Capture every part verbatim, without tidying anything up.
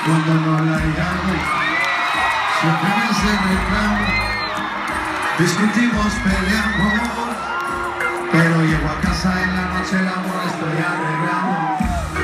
Cuando no la llamo, siempre me hace reclamo. Discutimos, peleamos, pero llego a casa en la noche, el amor estoy arreglado.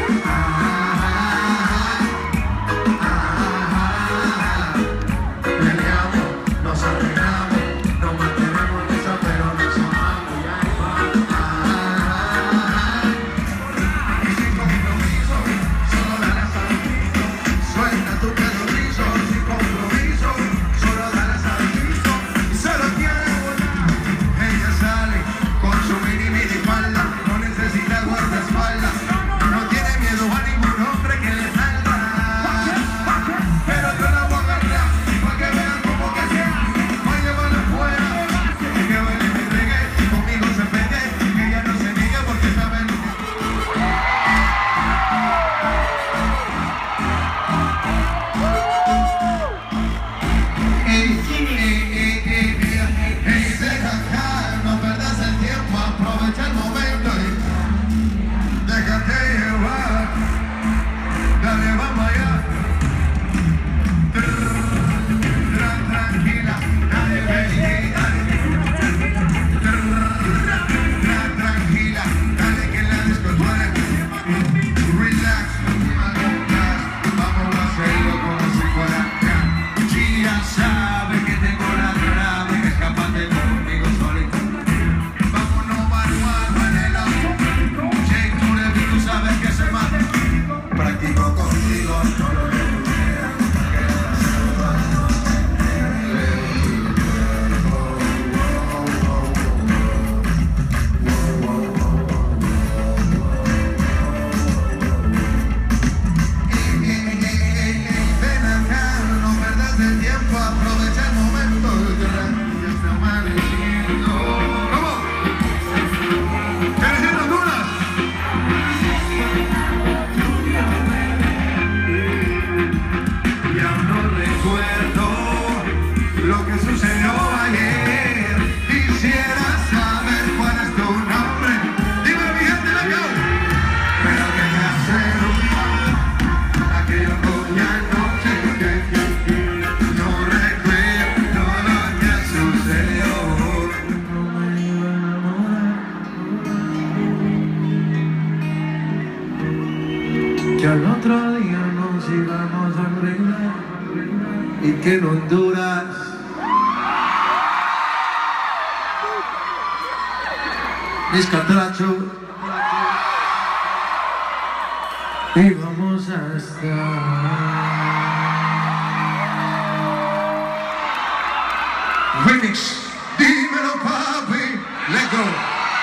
Que al otro día nos íbamos a brindar y que en Honduras mis catrachos íbamos a estar. Remix, dímelo papi, let's go.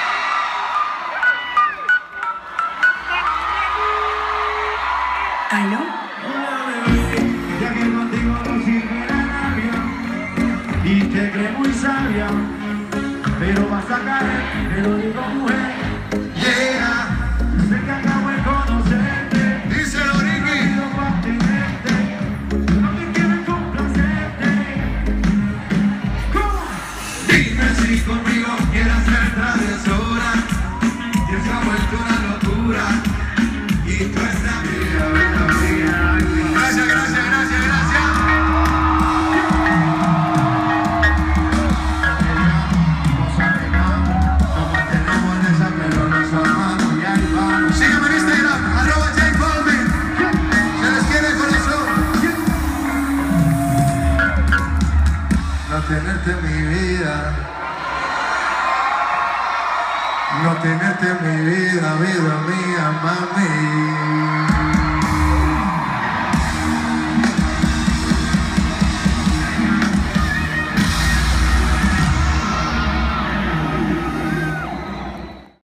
¿Aló? Hola bebé, ya que contigo no sirve la labia y te cree muy sabia, pero vas a caer, te lo digo mujer. Yeah, Sé que acabo de conocerte, díselo Ricky. no para tenerte, no te quiero complacerte. ¿Cómo? Dime si conmigo quieres ser travesura, que se ha vuelto una locura y tú estás mía. Gracias, gracias, gracias, gracias. Nos arreglamos, nos mantenemos en esa, pero nos amamos y ahí vamos. Sígueme en Instagram, arroba Jake Balvin. Se les quiere el corazón. No tenerte en mi vida, no tenerte en mi vida, vida mía, mami.